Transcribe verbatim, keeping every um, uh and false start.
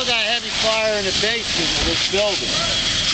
still got heavy fire in the basement of this building.